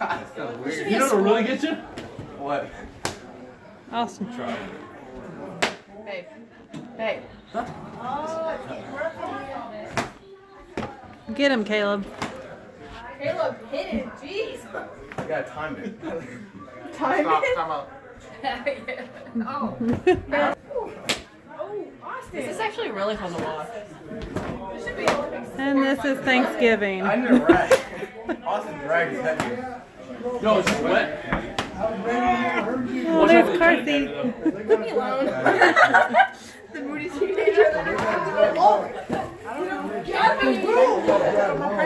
That's so weird. You know what'll really get you? What? Awesome. Try. Babe. Babe. Get him, Caleb. Caleb, hit it. Jeez. I gotta time it. Time Stop, it. time out. Oh. Oh, Austin. This is actually really fun to watch. This should be Olympics. And this is Thanksgiving. I need a rag. Austin drag is heavy. No, it's just wet. Oh, there's Carthy. Leave me alone. The moody teenager. Oh.